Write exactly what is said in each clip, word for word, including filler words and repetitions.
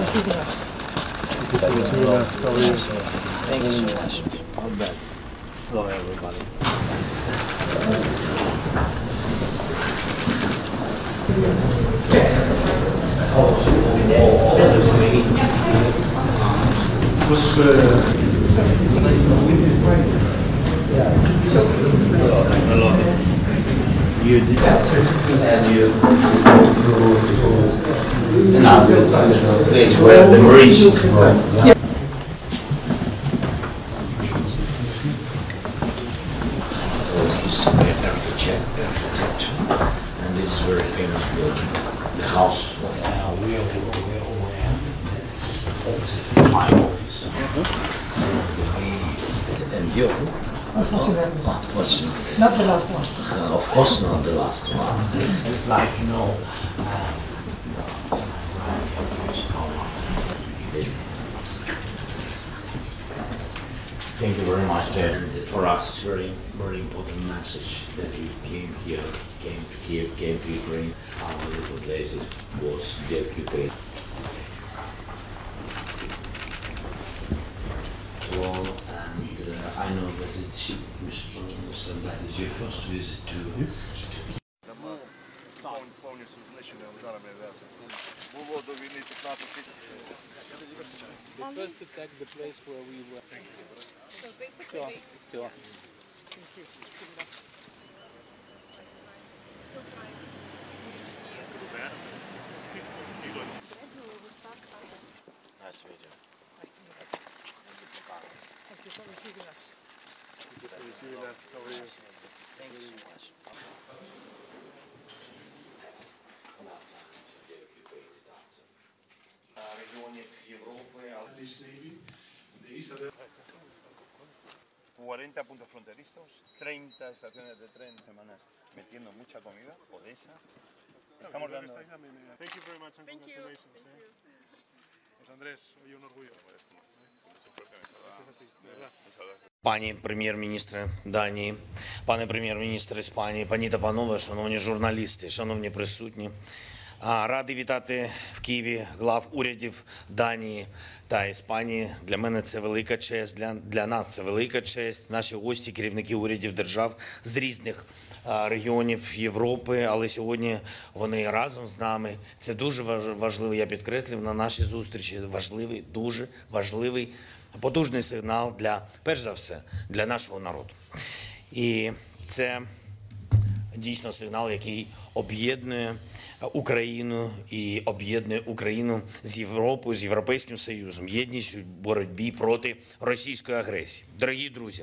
receiving us. Thank you so much. Not bad. Hello, everybody. Hello. You did and you go through another place where the Marines were. Used to be an architect, architecture, and this is a very famous building, the house. Uh, we are over opposite my office. And you? Unfortunately. Unfortunately. Not the last one. Uh, of course not the last one. It's like, you know, uh, thank you very much. And for us, it's very, very important message that you came here, came to Kiev, came to Ukraine. Our little place was deoccupied. Well, and uh, I know that it's Mister that is your first visit to Kiev. Повністю знищена ударами авіації. Було до війни п'ятнадцять тисяч. They first attacked the place where we were. So basically, Sure. Nice to meet you. Nice to meet you. Thank you for receiving us. Thank you so much. Регіонів Європи, cuarenta puntos fronterizos, treinta estaciones de tren semanas metiendo mucha comida, Odessa. Estamos dando... Thank you very much and thank you. congratulations. Thank eh. you. Pues Andrés, hoy un orgullo. Пані прем'єр-міністре Данії, пане прем'єр-міністр Іспанії, пані та панове, шановні журналісти, шановні присутні. Радий вітати в Києві глав урядів Данії та Іспанії. Для мене це велика честь, для, для нас це велика честь. Наші гості, керівники урядів держав з різних регіонів Європи, але сьогодні вони разом з нами. Це дуже важливо, я підкреслив, на нашій зустрічі важливий, дуже важливий, потужний сигнал для, перш за все, для нашого народу. І це дійсно сигнал, який об'єднує Україну і об'єднує Україну з Європою, з Європейським Союзом, єдністю в боротьбі проти російської агресії. Дорогі друзі,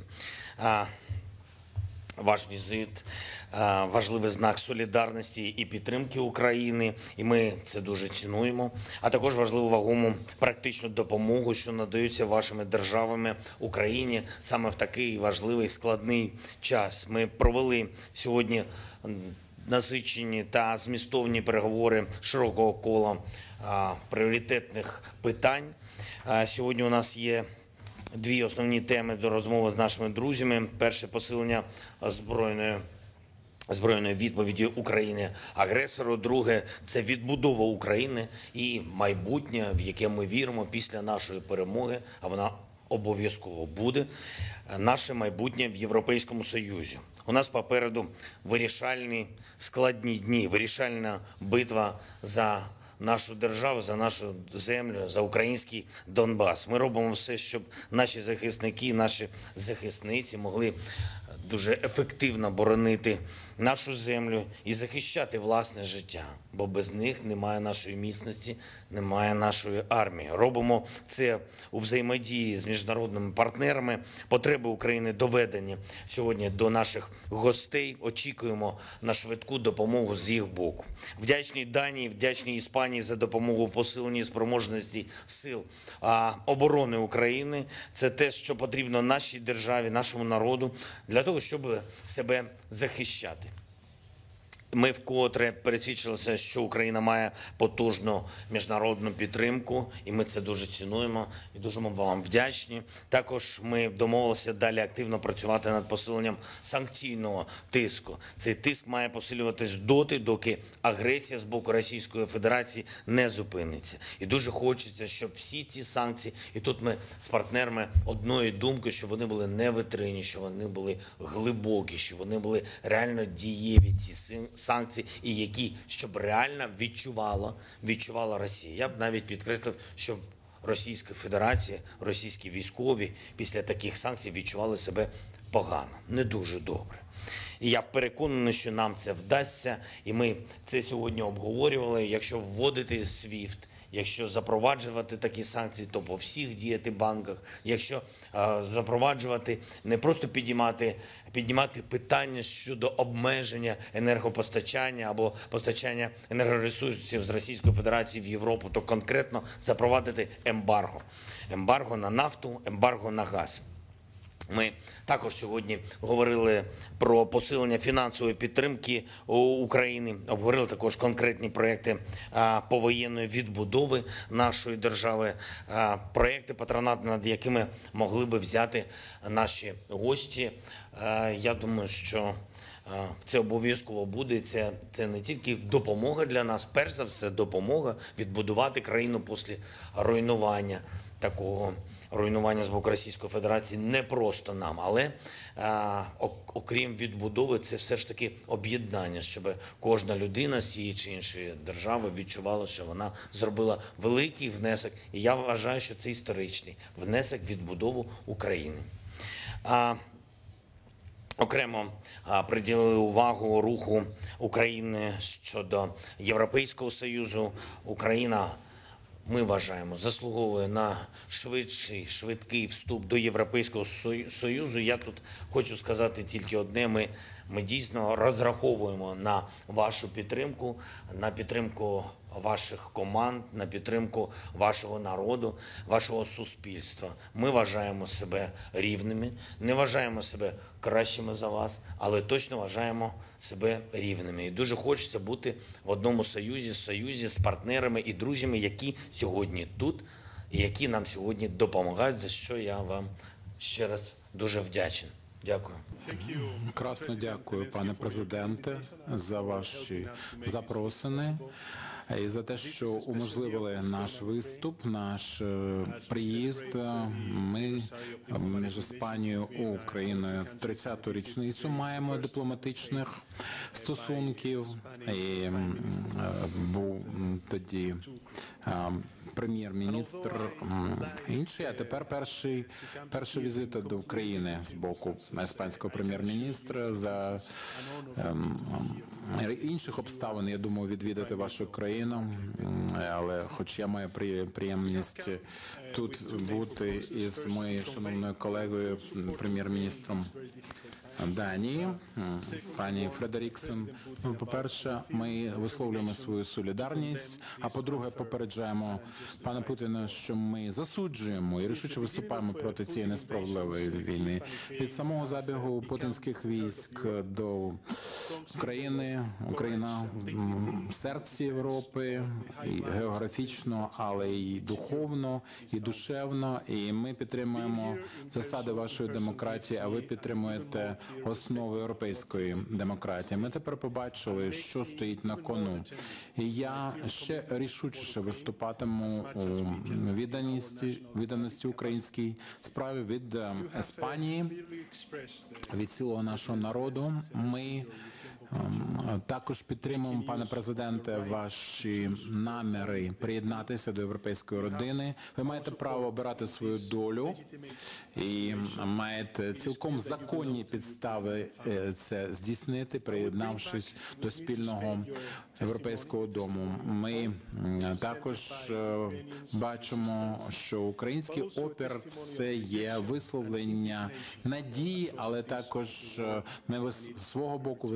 ваш візит – важливий знак солідарності і підтримки України, і ми це дуже цінуємо, а також важливу вагому практичну допомогу, що надаються вашими державами Україні саме в такий важливий складний час. Ми провели сьогодні насичені та змістовні переговори широкого кола а, пріоритетних питань. А, сьогодні у нас є дві основні теми до розмови з нашими друзями. Перше – посилення збройної, збройної відповіді України агресору. Друге – це відбудова України і майбутнє, в яке ми віримо після нашої перемоги, а вона обов'язково буде, наше майбутнє в Європейському Союзі. У нас попереду вирішальні складні дні, вирішальна битва за нашу державу, за нашу землю, за український Донбас. Ми робимо все, щоб наші захисники, наші захисниці могли дуже ефективно боронити нашу землю і захищати власне життя, бо без них немає нашої міцності, немає нашої армії. Робимо це у взаємодії з міжнародними партнерами. Потреби України доведені сьогодні до наших гостей. Очікуємо на швидку допомогу з їх боку. Вдячні Данії, вдячні Іспанії за допомогу в посиленні спроможності сил оборони України. Це те, що потрібно нашій державі, нашому народу для того, щоб себе захищати. Ми вкотре пересвідчилися, що Україна має потужну міжнародну підтримку, і ми це дуже цінуємо і дуже вам вдячні. Також ми домовилися далі активно працювати над посиленням санкційного тиску. Цей тиск має посилюватись доти, доки агресія з боку Російської Федерації не зупиниться. І дуже хочеться, щоб всі ці санкції, і тут ми з партнерами одної думки, що вони були невитринні, що вони були глибокі, що вони були реально дієві, ці санкції, і які, щоб реально відчувала, відчувала Росія. Я б навіть підкреслив, що Російська Федерація, російські військові після таких санкцій відчували себе погано, не дуже добре. І я переконаний, що нам це вдасться, і ми це сьогодні обговорювали. Якщо вводити свіфт, якщо запроваджувати такі санкції, то по всіх діяти банках. Якщо е, запроваджувати, не просто піднімати, піднімати питання щодо обмеження енергопостачання або постачання енергоресурсів з Російської Федерації в Європу, то конкретно запровадити ембарго. Ембарго на нафту, ембарго на газ. Ми також сьогодні говорили про посилення фінансової підтримки України, обговорили також конкретні проекти повоєнної відбудови нашої держави, проекти патронатні, над якими могли би взяти наші гості. Я думаю, що це обов'язково буде. Це, це не тільки допомога для нас, перш за все допомога відбудувати країну після руйнування такого. Руйнування з боку Російської Федерації не просто нам, але а, окрім відбудови, це все ж таки об'єднання, щоб кожна людина з цієї чи іншої держави відчувала, що вона зробила великий внесок. І я вважаю, що це історичний внесок в відбудову України. А, окремо а, приділили увагу руху України щодо Європейського Союзу. Україна, ми вважаємо, заслуговує на швидший, швидкий вступ до Європейського Союзу. Я тут хочу сказати тільки одне. Ми, ми дійсно розраховуємо на вашу підтримку, на підтримку ваших команд, на підтримку вашого народу, вашого суспільства. Ми вважаємо себе рівними, не вважаємо себе кращими за вас, але точно вважаємо себе рівними. І дуже хочеться бути в одному союзі, союзі з партнерами і друзями, які сьогодні тут, і які нам сьогодні допомагають, за що я вам ще раз дуже вдячний. Дякую. Красно дякую, пане президенте, за ваші запросини і за те, що уможливили наш виступ, наш приїзд. Ми між Іспанією і Україною тридцяту річницю маємо дипломатичних стосунків. І був тоді прем'єр-міністр інший, а тепер перший, перший візит до України з боку іспанського прем'єр-міністра. За ем, інших обставин, я думаю, відвідати вашу країну, але хоч я маю приємність тут бути із моєю шановною колегою, прем'єр-міністром Данії, пані Фредеріксен. Ну, по-перше, ми висловлюємо свою солідарність, а по-друге, попереджаємо пана Путіна, що ми засуджуємо і рішуче виступаємо проти цієї несправедливої війни. Від самого забігу путінських військ до України, Україна в серці Європи, і географічно, але і духовно, і душевно, і ми підтримуємо засади вашої демократії, а ви підтримуєте основи європейської демократії. Ми тепер побачили, що стоїть на кону. І я ще рішучіше виступатиму у відданості, відданості українській справі від Іспанії, від цілого нашого народу. Ми також підтримуємо, пане президенте, ваші наміри приєднатися до європейської родини. Ви маєте право обирати свою долю і маєте цілком законні підстави це здійснити, приєднавшись до спільного європейського дому. Ми також бачимо, що український опір – це є висловлення надії, але також ми з свого боку висловлюємо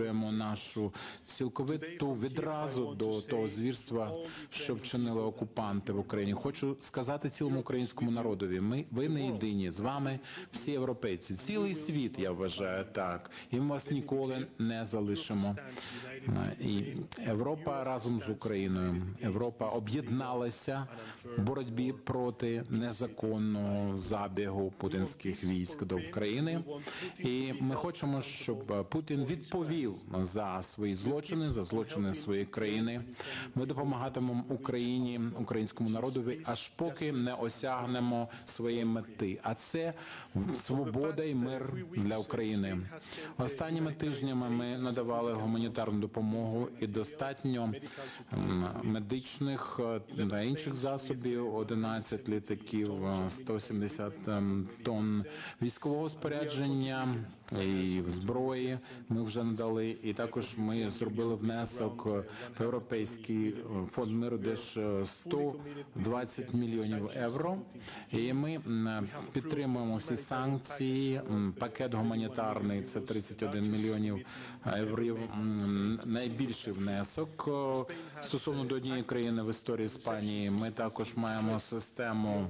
висловлюємо нашу цілковиту відразу до того звірства, що вчинили окупанти в Україні. Хочу сказати цілому українському народові, ми, ви не єдині, з вами всі європейці, цілий світ, я вважаю так, і ми вас ніколи не залишимо. І Європа разом з Україною, Європа об'єдналася в боротьбі проти незаконного забігу путінських військ до України. І ми хочемо, щоб Путін відповів за свої злочини, за злочини своєї країни. Ми допомагатимемо Україні, українському народові, аж поки не осягнемо своєї мети. А це свобода і мир для України. Останніми тижнями ми надавали гуманітарну допомогу і достатньо медичних та інших засобів, одинадцять літаків, сто сімдесят тонн військового спорядження і зброї ми вже надали. І також ми зробили внесок в Європейський фонд миру, де ж сто двадцять мільйонів євро. І ми підтримуємо всі санкції. Пакет гуманітарний – це тридцять один мільйонів євро. Найбільший внесок стосовно до однієї країни в історії Іспанії. Ми також маємо систему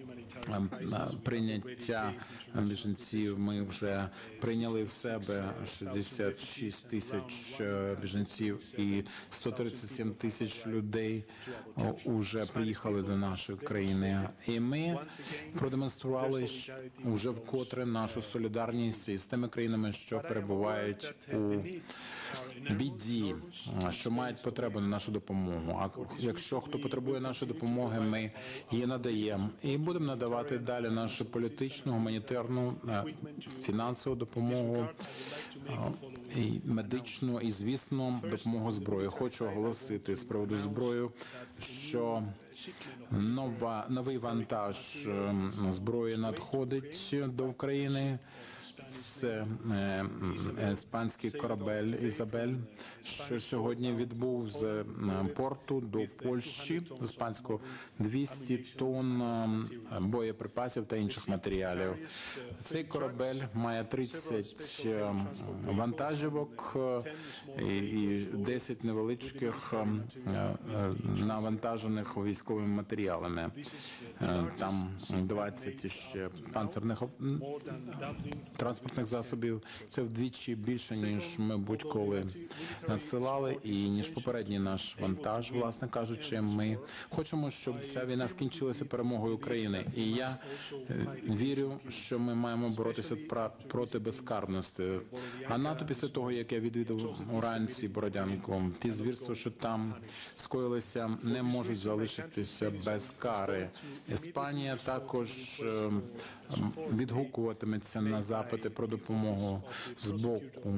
прийняття біженців. Ми вже прийняли в себе шістдесят шість тисяч біженців і сто тридцять сім тисяч людей вже приїхали до нашої країни. І ми продемонстрували вже вкотре нашу солідарність із тими країнами, що перебувають у біді, що мають потребу на нашу допомогу. А якщо хто потребує нашої допомоги, ми її надаємо. І будемо надавати далі нашу політичну, гуманітарну, фінансову допомогу, і медичну, і, звісно, допомогу зброї. Хочу оголосити з приводу зброї, що нова, новий вантаж зброї надходить до України. Це іспанський корабель «Ізабель», що сьогодні відбув з порту до Польщі, з іспанського, двісті тонн боєприпасів та інших матеріалів. Цей корабель має тридцять вантажівок і десять невеличких навантажених військовими матеріалами. Там двадцять ще панцерних транспортних засобів. Це вдвічі більше, ніж ми будь-коли надсилали, і ніж попередній наш вантаж, власне кажучи. Ми хочемо, щоб ця війна скінчилася перемогою України. І я вірю, що ми маємо боротися проти безкарності. А НАТО після того, як я відвідав уранці Бородянку, ті звірства, що там скоїлися, не можуть залишитися без кари. Іспанія також відгукуватиметься на запити про допомогу з боку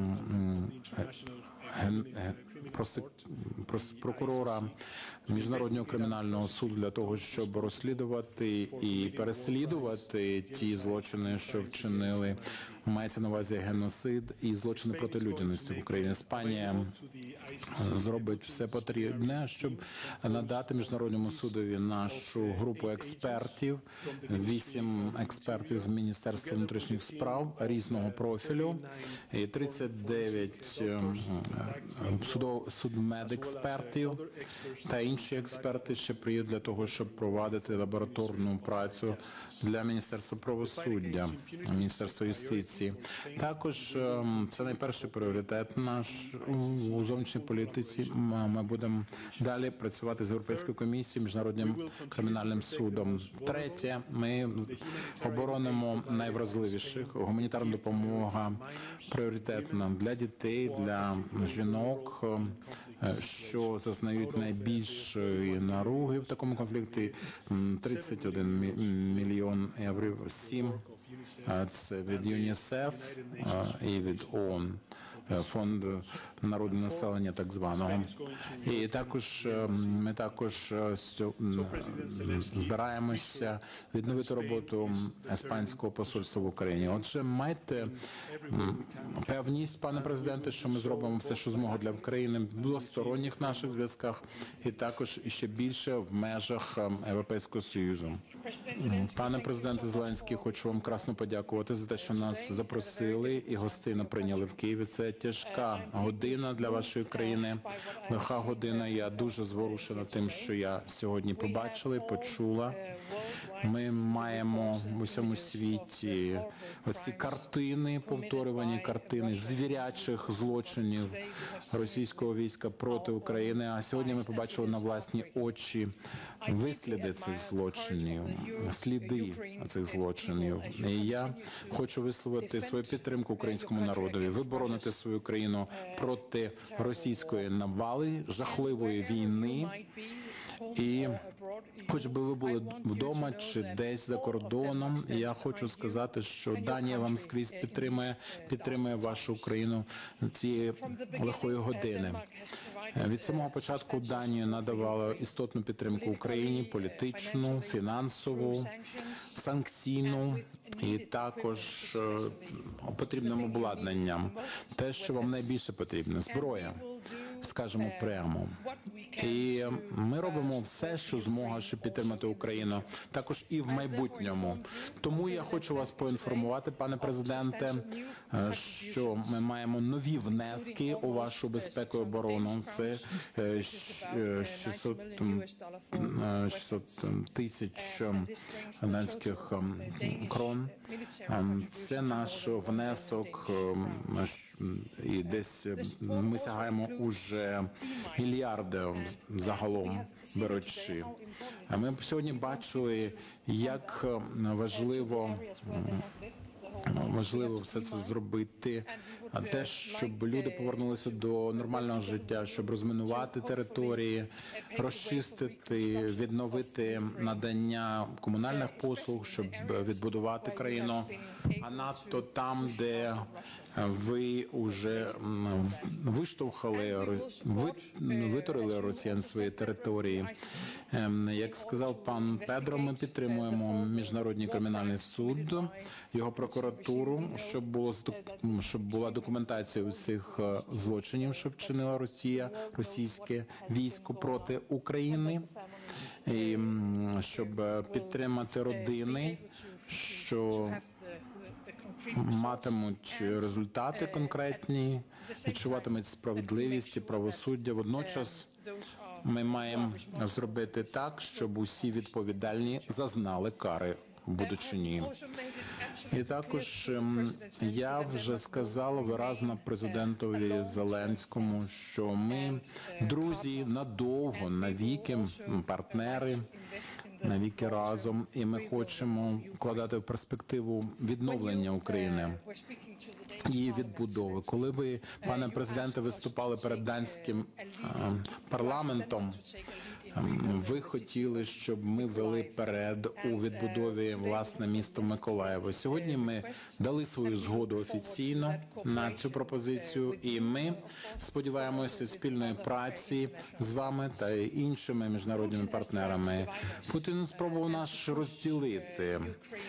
прокурора Міжнародного кримінального суду для того, щоб розслідувати і переслідувати ті злочини, що вчинили, мається на увазі геноцид і злочини проти людяності в Україні. Іспанія зробить все потрібне, щоб надати Міжнародному судові нашу групу експертів, вісім експертів з Міністерства внутрішніх справ різного профілю, і тридцять дев'ять судов, судмедекспертів та інші експерти ще приїдуть для того, щоб провадити лабораторну працю для Міністерства правосуддя, Міністерства юстиції. Також це найперший пріоритет наш у зовнішній політиці. Ми будемо далі працювати з Європейською комісією, Міжнародним кримінальним судом. Третє, ми оборонимо найвразливіших. Гуманітарна допомога пріоритетна для дітей, для жінок, що зазнають найбільшої наруги в такому конфлікті. тридцять один мільйон євро, сім це від ЮНІСЕФ і від ООН, фонду народного населення так званого. І також ми також збираємося відновити роботу іспанського посольства в Україні. Отже, майте певність, пане президенте, що ми зробимо все, що змога для України в двосторонніх наших зв'язках і також ще більше в межах Європейського Союзу. Пане президенте Зеленський, хочу вам красно подякувати за те, що нас запросили і гостинно прийняли в Києві. Це тяжка година для вашої країни, лиха година. Я дуже зворушена тим, що я сьогодні побачила і почула. Ми маємо в усьому світі оці картини, повторювані картини звірячих злочинів російського війська проти України. А сьогодні ми побачили на власні очі висліди цих злочинів, сліди цих злочинів. І я хочу висловити свою підтримку українському народові. Ви бороните свою країну проти російської навали, жахливої війни. І хоч би ви були вдома чи десь за кордоном, я хочу сказати, що Данія вам скрізь підтримує, підтримує вашу Україну цієї лихої години. Від самого початку Данія надавала істотну підтримку Україні, політичну, фінансову, санкційну і також потрібним обладнанням. Те, що вам найбільше потрібно – зброя, скажемо прямо. І ми робимо все, що змога, щоб підтримати Україну, також і в майбутньому. Тому я хочу вас поінформувати, пане президенте, що ми маємо нові внески у вашу безпеку і оборону. Це шістсот тисяч данських крон. Це наш внесок, і десь ми сягаємо уже мільярди загалом беручи. А ми сьогодні бачили, як важливо Важливо все це зробити, а те, щоб люди повернулися до нормального життя, щоб розмінувати території, розчистити, відновити надання комунальних послуг, щоб відбудувати країну, а надто там, де ви вже виштовхали, витурили росіян свої території. Як сказав пан Педро, ми підтримуємо Міжнародний кримінальний суд, його прокуратуру, щоб було щоб була документація усіх злочинів, що вчинила Росія, російське військо проти України, і щоб підтримати родини, що матимуть результати конкретні, відчуватимуть справедливість і правосуддя. Водночас ми маємо зробити так, щоб усі відповідальні зазнали кари в будучині. І також я вже сказала виразно президентові Зеленському, що ми друзі надовго, навіки, партнери, навіки разом, і ми хочемо вкладати в перспективу відновлення України, її відбудови. Коли ви, пане президенте, виступали перед данським парламентом, ви хотіли, щоб ми вели перед у відбудові власне місто Миколаєво. Сьогодні ми дали свою згоду офіційно на цю пропозицію, і ми сподіваємося спільної праці з вами та іншими міжнародними партнерами. Путін спробував нас розділити,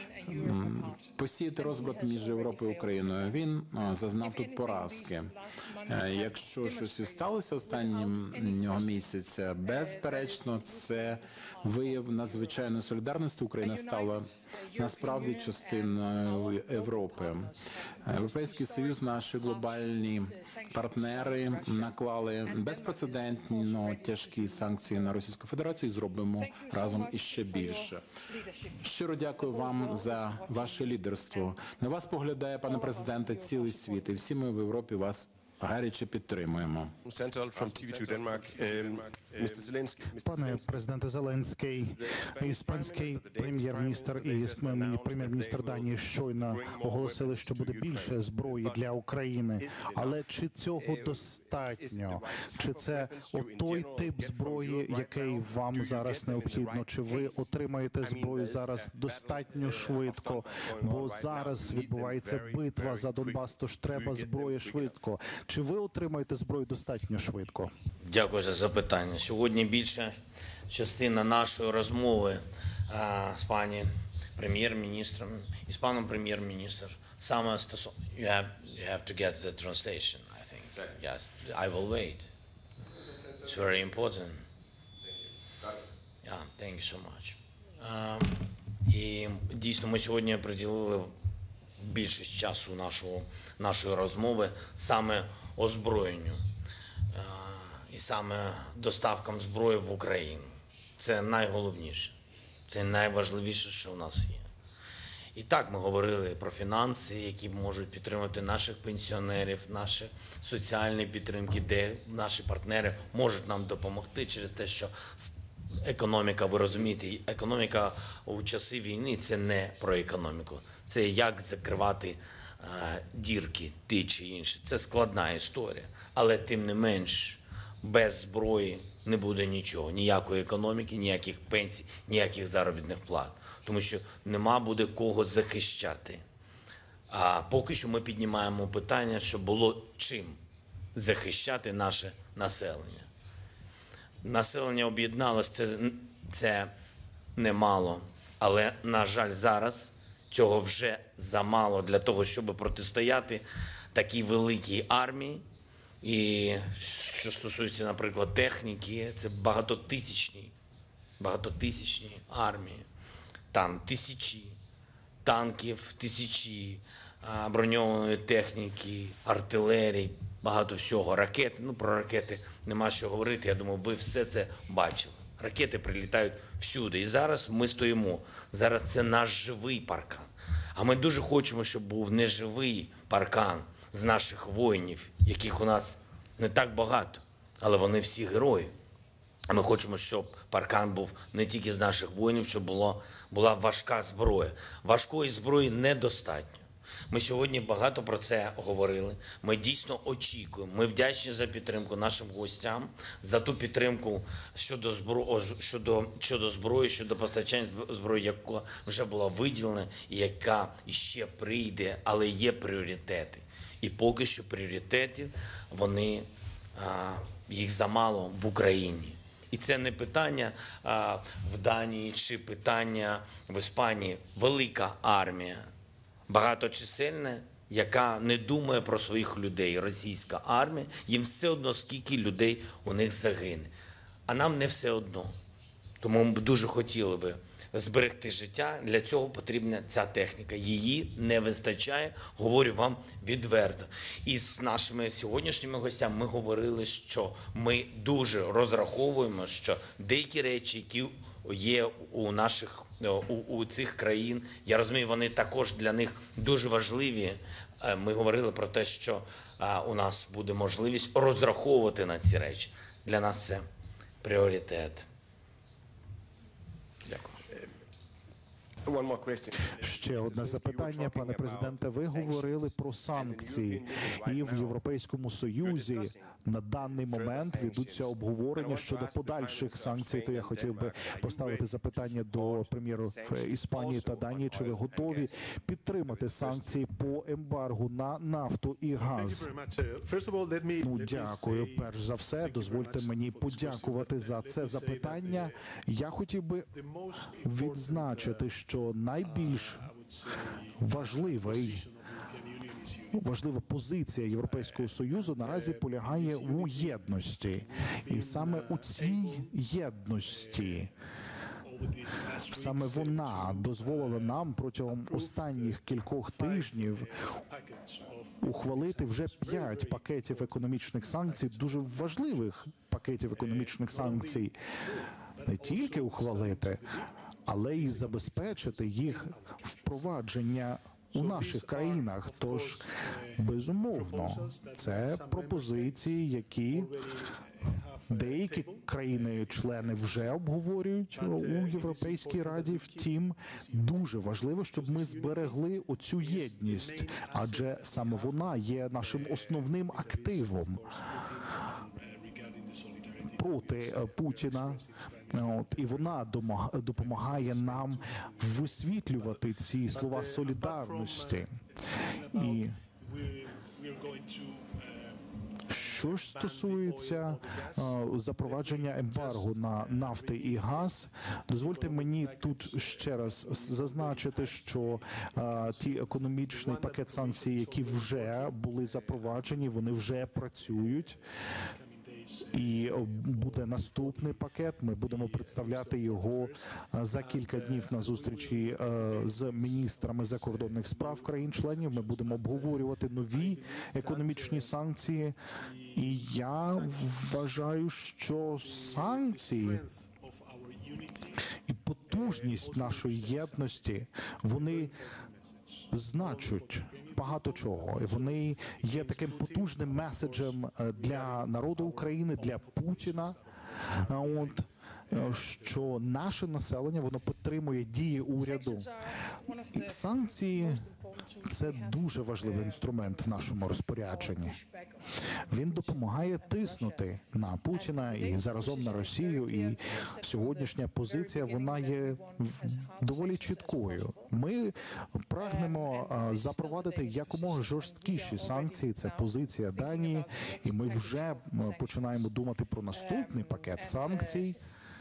посіяти розбрат між Європою і Україною. Він зазнав тут поразки. Якщо щось і сталося останнього місяця, безперечно, це вияв надзвичайної солідарності. Україна стала насправді частиною Європи. Європейський Союз, наші глобальні партнери наклали безпрецедентно тяжкі санкції на Російську Федерацію і зробимо разом іще більше. Щиро дякую вам за ваше лідерство. На вас поглядає, пане президенте, цілий світ, і всі ми в Європі вас гаряче підтримуємо. Пане президенте Зеленський, іспанський прем'єр-міністр і прем'єр-міністр Данії щойно оголосили, що буде більше зброї для України. Але чи цього достатньо? Чи це той тип зброї, який вам зараз необхідно? Чи ви отримаєте зброю зараз достатньо швидко? Бо зараз відбувається битва за Донбас, тож треба зброї швидко. Чи ви отримаєте зброю достатньо швидко? Дякую за запитання. Сьогодні більша частина нашої розмови а, з пані прем'єр-міністром і з паном прем'єр-міністром саме стосовно... You have, you have to get the translation, I think. Yes, I will wait. It's very important. Yeah, thank you so much. Um, І дійсно ми сьогодні приділили більшість часу нашого, нашої розмови саме озброєнню е, і саме доставкам зброї в Україну. Це найголовніше, це найважливіше, що в нас є. І так ми говорили про фінанси, які можуть підтримати наших пенсіонерів, наші соціальні підтримки, де наші партнери можуть нам допомогти через те, що економіка, ви розумієте, економіка у часи війни – це не про економіку. Це як закривати е, дірки ті чи інші. Це складна історія. Але тим не менш, без зброї не буде нічого. Ніякої економіки, ніяких пенсій, ніяких заробітних плат. Тому що нема буде кого захищати. А поки що ми піднімаємо питання, щоб було чим захищати наше населення. Населення об'єдналось, це, це немало, але, на жаль, зараз цього вже замало для того, щоб протистояти такій великій армії. І що стосується, наприклад, техніки, це багатотисячні, багатотисячні армії. Там тисячі танків, тисячі а, броньованої техніки, артилерії, багато всього, ракети. Ну, про ракети нема що говорити, я думаю, ви все це бачили. Ракети прилітають всюди. І зараз ми стоїмо. Зараз це наш живий паркан. А ми дуже хочемо, щоб був неживий паркан з наших воїнів, яких у нас не так багато, але вони всі герої. А ми хочемо, щоб паркан був не тільки з наших воїнів, щоб було, була важка зброя. Важкої зброї недостатньо. Ми сьогодні багато про це говорили. Ми дійсно очікуємо. Ми вдячні за підтримку нашим гостям, за ту підтримку щодо зброї, щодо, щодо зброї, щодо постачання зброї, яка вже була виділена і яка ще прийде, але є пріоритети. І поки що пріоритетів, вони, а, їх замало в Україні. І це не питання а, в Данії чи питання в Іспанії. Велика армія, багаточисельна, яка не думає про своїх людей. Російська армія, їм все одно, скільки людей у них загине. А нам не все одно. Тому ми б дуже хотіли би зберегти життя. Для цього потрібна ця техніка. Її не вистачає, говорю вам відверто. І з нашими сьогоднішніми гостями ми говорили, що ми дуже розраховуємо, що деякі речі, які є у наших, у, у цих країн, я розумію, вони також для них дуже важливі. Ми говорили про те, що у нас буде можливість розраховувати на ці речі. Для нас це пріоритет. Ще одне запитання, пане президенте. Ви говорили про санкції, і в Європейському Союзі на даний момент ведуться обговорення щодо подальших санкцій. То я хотів би поставити запитання до прем'єрів Іспанії та Данії. Чи ви готові підтримати санкції по ембаргу на нафту і газ? Ну, дякую. Перш за все, дозвольте мені подякувати за це запитання. Я хотів би відзначити, що найбільш важливий, ну, важлива позиція Європейського Союзу наразі полягає у єдності. І саме у цій єдності, саме вона дозволила нам протягом останніх кількох тижнів ухвалити вже п'ять пакетів економічних санкцій, дуже важливих пакетів економічних санкцій. Не тільки ухвалити, але й забезпечити їх впровадження у наших країнах. Тож, безумовно, це пропозиції, які деякі країни-члени вже обговорюють у Європейській Раді. Втім, дуже важливо, щоб ми зберегли оцю єдність, адже саме вона є нашим основним активом проти Путіна. От, і вона допомагає нам висвітлювати ці слова солідарності. І що ж стосується uh, запровадження ембарго на нафти і газ, дозвольте мені тут ще раз зазначити, що uh, ті економічний пакет санкцій, які вже були запроваджені, вони вже працюють. І буде наступний пакет. Ми будемо представляти його за кілька днів на зустрічі з міністрами закордонних справ країн-членів. Ми будемо обговорювати нові економічні санкції. І я вважаю, що санкції і потужність нашої єдності, вони значать багато чого. Вони є таким потужним меседжем для народу України, для Путіна. От, що наше населення, воно підтримує дії уряду. І санкції – це дуже важливий інструмент в нашому розпорядженні. Він допомагає тиснути на Путіна і заразом на Росію. І сьогоднішня позиція, вона є доволі чіткою. Ми прагнемо запровадити якомога жорсткіші санкції. Це позиція Данії. І ми вже починаємо думати про наступний пакет санкцій.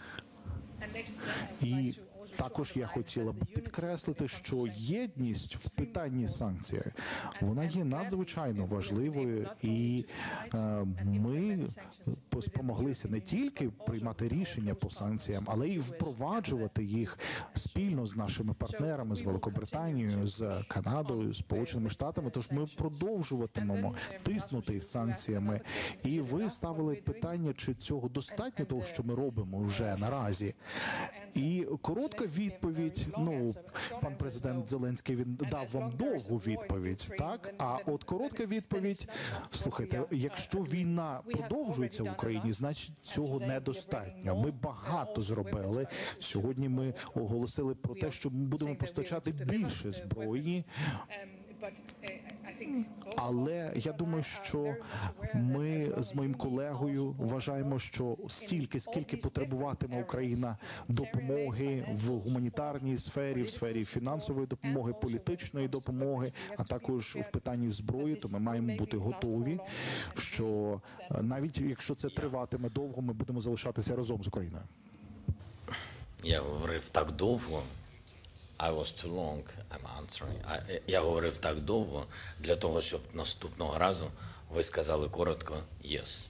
І також я хотіла б підкреслити, що єдність в питанні санкцій, вона є надзвичайно важливою, і е, ми спромоглися не тільки приймати рішення по санкціям, але й впроваджувати їх спільно з нашими партнерами, з Великобританією, з Канадою, з Сполученими Штатами. Тож ми продовжуватимемо тиснути санкціями. І ви ставили питання, чи цього достатньо, того, що ми робимо вже наразі. І коротка відповідь, ну, пан президент Зеленський, він дав вам довгу відповідь, так? А от коротка відповідь, слухайте, якщо війна продовжується в Україні, значить цього недостатньо. Ми багато зробили. Сьогодні ми оголосили про те, що ми будемо постачати більше зброї. Але я думаю, що ми з моїм колегою вважаємо, що стільки, скільки потребуватиме Україна допомоги в гуманітарній сфері, в сфері фінансової допомоги, політичної допомоги, а також в питанні зброї, то ми маємо бути готові, що навіть якщо це триватиме довго, ми будемо залишатися разом з Україною. Я говорив так довго. I was too long, I'm answering. Я говорив так довго для того, щоб наступного разу ви сказали коротко «yes».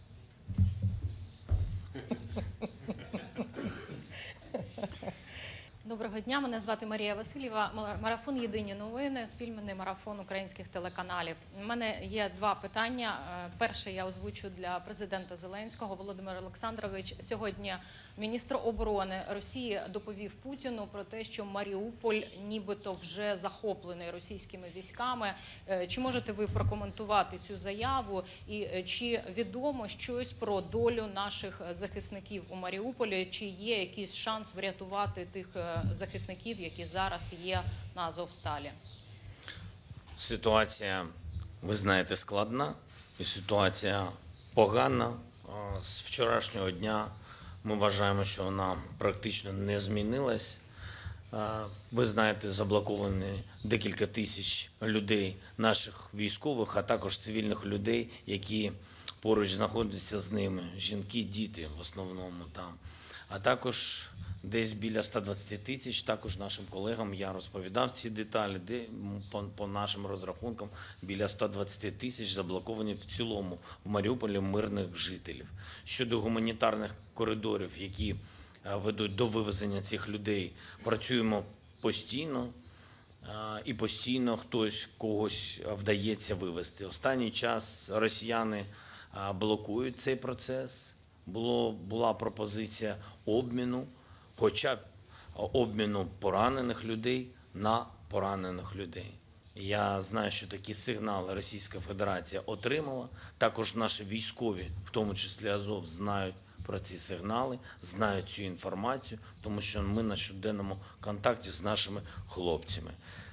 Доброго дня, мене звати Марія Васильєва. Марафон «Єдині новини», спільний марафон українських телеканалів. У мене є два питання. Перше я озвучу для президента Зеленського. Володимир Олександрович, сьогодні міністр оборони Росії доповів Путіну про те, що Маріуполь нібито вже захоплений російськими військами. Чи можете ви прокоментувати цю заяву? І чи відомо щось про долю наших захисників у Маріуполі? Чи є якийсь шанс врятувати тих захисників, які зараз є на Азовсталі? Ситуація, ви знаєте, складна, і ситуація погана. З вчорашнього дня ми вважаємо, що вона практично не змінилась. Ви знаєте, заблоковані декілька тисяч людей, наших військових, а також цивільних людей, які поруч знаходяться з ними. Жінки, діти в основному там. А також десь біля ста двадцяти тисяч, також нашим колегам я розповідав ці деталі, де по, по нашим розрахункам біля ста двадцяти тисяч заблоковані в цілому в Маріуполі мирних жителів. Щодо гуманітарних коридорів, які ведуть до вивезення цих людей, працюємо постійно і постійно хтось когось вдається вивезти. Останній час росіяни блокують цей процес. Було, була пропозиція обміну, хоча б обміну поранених людей на поранених людей. Я знаю, що такі сигнали Російська Федерація отримала. Також наші військові, в тому числі Азов, знають про ці сигнали, знають цю інформацію, тому що ми на щоденному контакті з нашими хлопцями.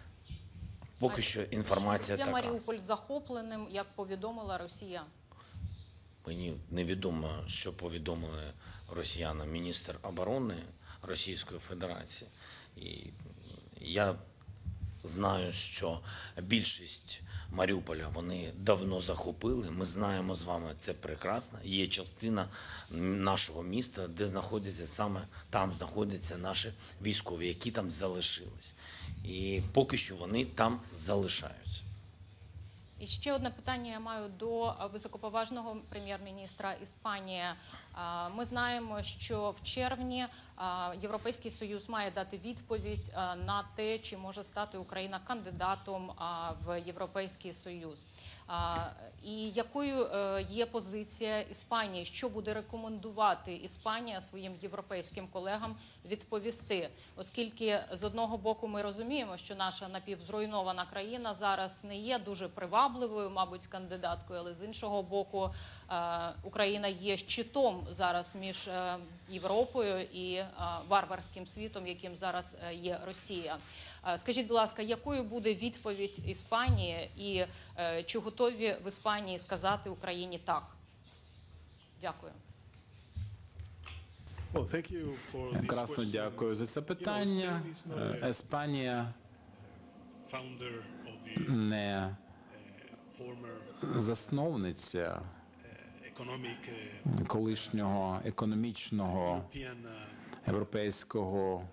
Поки що інформація така. Є Маріуполь захопленим, як повідомила Росія? Мені невідомо, що повідомили росіянам міністр оборони Російської Федерації. І я знаю, що більшість Маріуполя вони давно захопили. Ми знаємо з вами це прекрасно. Є частина нашого міста, де знаходяться саме там знаходяться наші військові, які там залишились. І поки що вони там залишаються. І ще одне питання я маю до високоповажного прем'єр-міністра Іспанії. Ми знаємо, що в червні Європейський Союз має дати відповідь на те, чи може стати Україна кандидатом в Європейський Союз. І якою є позиція Іспанії? Що буде рекомендувати Іспанія своїм європейським колегам відповісти? Оскільки з одного боку ми розуміємо, що наша напівзруйнована країна зараз не є дуже привабливою, мабуть, кандидаткою, але з іншого боку Україна є щитом зараз між Європою і варварським світом, яким зараз є Росія. Скажіть, будь ласка, якою буде відповідь Іспанії і чи готові в Іспанії сказати Україні так? Дякую. Well, thank you for this Красно question. дякую за це питання. Іспанія Founder of the не former засновниця economic uh, колишнього економічного European uh, європейського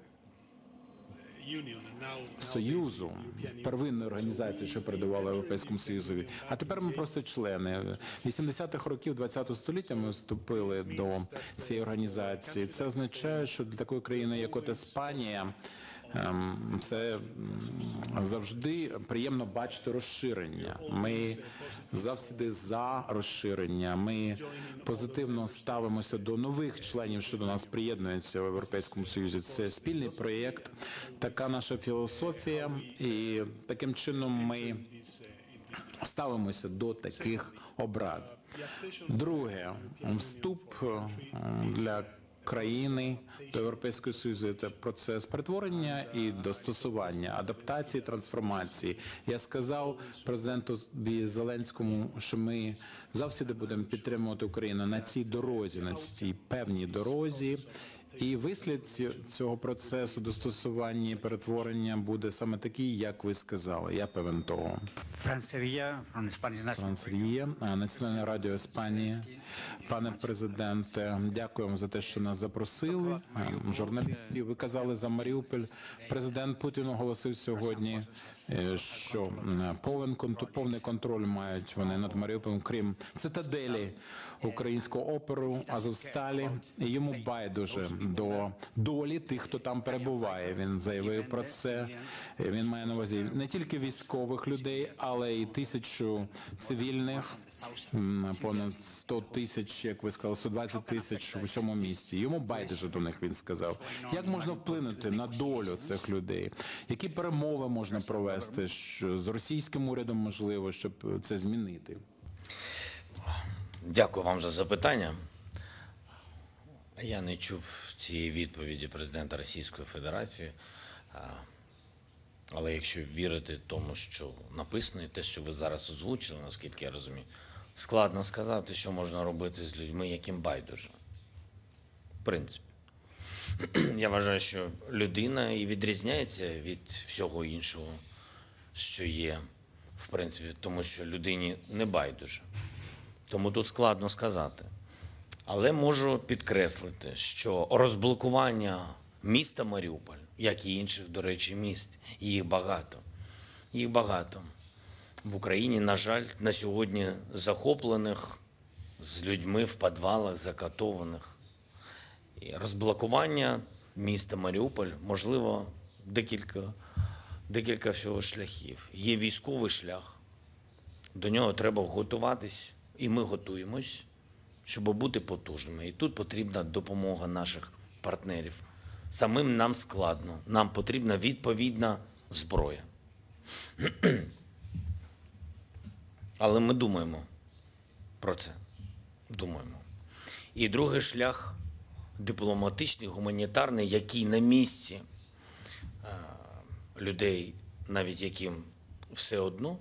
Union and now Союзу, nowadays European первинної організації, що передувала Європейському Союзові. А тепер ми просто члени. вісімдесятих років ХХ століття ми вступили до цієї організації. Це означає, що для такої країни, як от Іспанія, ем, це м, завжди приємно бачити розширення. Ми завжди за розширення. Ми позитивно ставимося до нових членів, що до нас приєднуються в Європейському Союзі. Це спільний проєкт, така наша філософія, і таким чином ми ставимося до таких обрад. Друге, вступ ем, для країни до Європейського Союзу – це процес перетворення і достосування, адаптації, трансформації. Я сказав президенту Зеленському, що ми завжди будемо підтримувати Україну на цій дорозі, на цій певній дорозі. І вислід цього процесу достосування і перетворення буде саме такий, як ви сказали. Я певен того. Франц Рія, Франц Рія, Національне радіо Іспанії. Пане президенте, дякуємо за те, що нас запросили. Журналістів, ви казали за Маріуполь. Президент Путін оголосив сьогодні, що повен, повний контроль мають вони над Маріуполем, крім цитаделі українського оперу Азовсталі. І йому байдуже до долі тих, хто там перебуває. Він заявив про це. Він має на увазі не тільки військових людей, але й тисячу цивільних, понад сто тисяч, як ви сказали, сто двадцять тисяч в усьому місті. Йому байдуже до них, він сказав. Як можна вплинути на долю цих людей? Які перемови можна провести з російським урядом, можливо, щоб це змінити? Дякую вам за запитання. Я не чув цієї відповіді президента Російської Федерації. Але якщо вірити тому, що написано, і те, що ви зараз озвучили, наскільки я розумію, складно сказати, що можна робити з людьми, яким байдуже. В принципі. Я вважаю, що людина і відрізняється від всього іншого, що є, в принципі, тому що людині не байдуже. Тому тут складно сказати. Але можу підкреслити, що розблокування міста Маріуполь, як і інших, до речі, міст, їх багато. Їх багато. В Україні, на жаль, на сьогодні захоплених з людьми в підвалах, закатованих. І розблокування міста Маріуполь, можливо, декілька, декілька всього шляхів. Є військовий шлях, до нього треба готуватись, і ми готуємось, щоб бути потужними. І тут потрібна допомога наших партнерів. Самим нам складно, нам потрібна відповідна зброя. Але ми думаємо про це. Думаємо. І другий шлях дипломатичний, гуманітарний, який на місці людей, навіть яким все одно,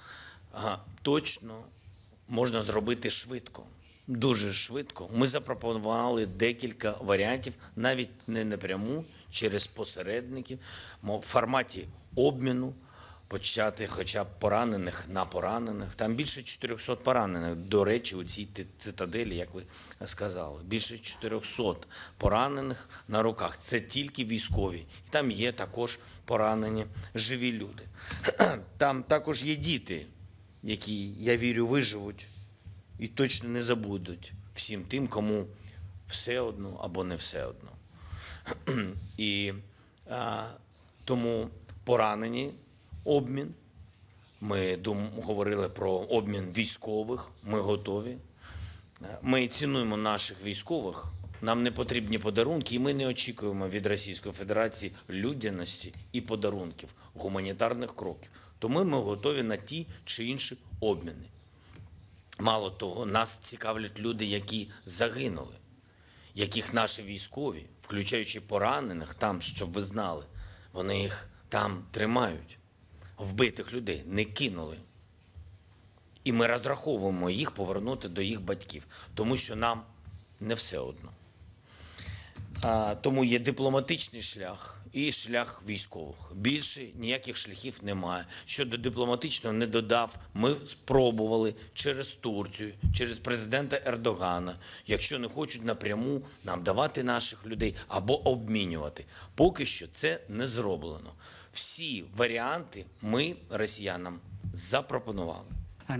точно можна зробити швидко. Дуже швидко. Ми запропонували декілька варіантів, навіть не напряму, через посередників, в форматі обміну, почати хоча б поранених на поранених. Там більше чотирьохсот поранених, до речі, у цій цитаделі, як ви сказали. Більше чотирьохсот поранених на руках. Це тільки військові. І там є також поранені живі люди. Там також є діти, які, я вірю, виживуть і точно не забудуть всім тим, кому все одно або не все одно. І а, тому поранені, обмін. Ми дум, говорили про обмін військових, ми готові. Ми цінуємо наших військових, нам не потрібні подарунки, і ми не очікуємо від Російської Федерації людяності і подарунків, гуманітарних кроків. Тому ми готові на ті чи інші обміни. Мало того, нас цікавлять люди, які загинули, яких наші військові, включаючи поранених там, щоб ви знали, вони їх там тримають. Вбитих людей не кинули. І ми розраховуємо їх повернути до їх батьків, тому що нам не все одно. А, тому є дипломатичний шлях і шлях військових. Більше ніяких шляхів немає. Щодо дипломатичного не додав, ми спробували через Турцію, через президента Ердогана, якщо не хочуть напряму нам давати наших людей або обмінювати. Поки що це не зроблено. Всі варіанти ми росіянам запропонували.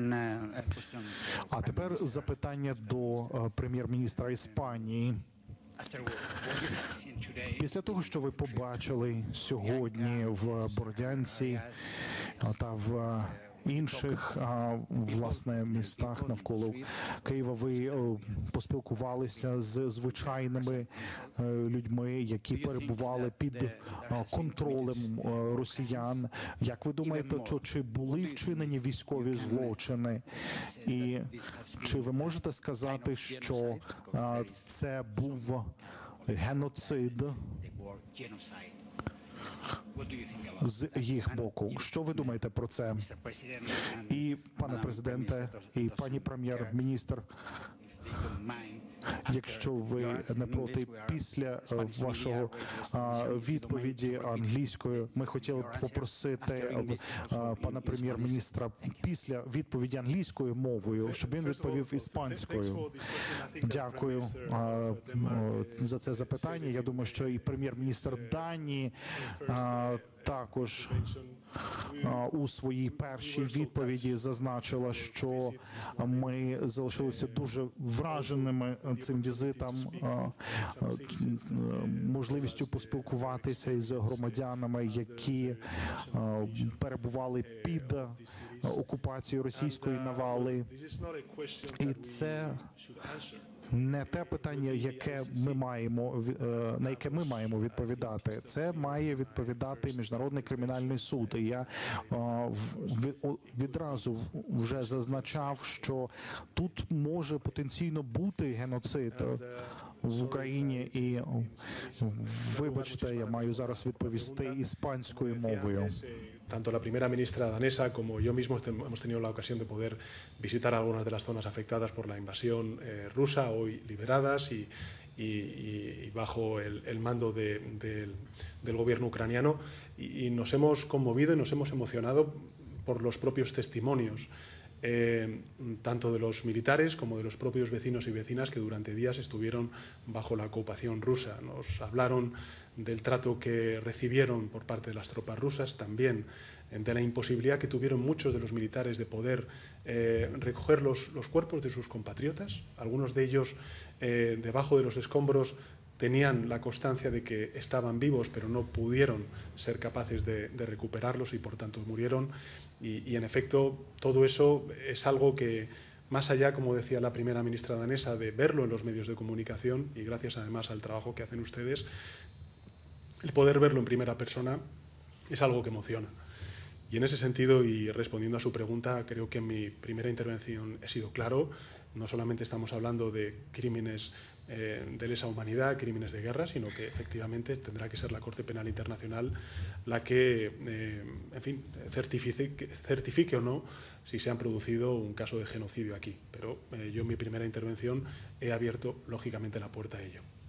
А тепер запитання до е, прем'єр-міністра Іспанії. Після того, що ви побачили сьогодні в Бородянці та в інших, власне, містах навколо Києва, ви поспілкувалися з звичайними людьми, які перебували під контролем росіян. Як ви думаєте, чи були вчинені військові злочини? І чи ви можете сказати, що це був геноцид з їх боку? Що ви думаєте про це? І, пане президенте, і пані прем'єр-міністр, якщо ви не проти, після вашого відповіді англійською, ми хотіли б попросити пана прем'єр-міністра після відповіді англійською мовою, щоб він відповів іспанською. Дякую за це запитання. Я думаю, що і прем'єр-міністр Данії також у своїй першій відповіді зазначила, що ми залишилися дуже враженими цим візитом, можливістю поспілкуватися із громадянами, які перебували під окупацією російської навали. І це не те питання, яке ми маємо, на яке ми маємо відповідати. Це має відповідати Міжнародний кримінальний суд. І я відразу вже зазначав, що тут може потенційно бути геноцид в Україні. І, вибачте, я маю зараз відповісти іспанською мовою. Tanto la primera ministra danesa como yo mismo hemos tenido la ocasión de poder visitar algunas de las zonas afectadas por la invasión eh, rusa, hoy liberadas y, y, y bajo el, el mando de, de, del gobierno ucraniano, y, y nos hemos conmovido y nos hemos emocionado por los propios testimonios, eh, tanto de los militares como de los propios vecinos y vecinas que durante días estuvieron bajo la ocupación rusa. Nos hablaron del trato que recibieron por parte de las tropas rusas, también de la imposibilidad que tuvieron muchos de los militares de poder eh, recoger los, los cuerpos de sus compatriotas. Algunos de ellos, eh, debajo de los escombros, tenían la constancia de que estaban vivos, pero no pudieron ser capaces de, de recuperarlos y por tanto murieron. Y, y en efecto, todo eso es algo que, más allá, como decía la primera ministra danesa, de verlo en los medios de comunicación, y gracias además al trabajo que hacen ustedes, el poder verlo en primera persona es algo que emociona. Y en ese sentido, y respondiendo a su pregunta, creo que en mi primera intervención he sido claro. No solamente estamos hablando de crímenes eh, de lesa humanidad, crímenes de guerra, sino que efectivamente tendrá que ser la Corte Penal Internacional la que, eh, en fin, certifique, certifique o no si se ha producido un caso de genocidio aquí. Pero eh, yo en mi primera intervención he abierto, lógicamente, la puerta a ello.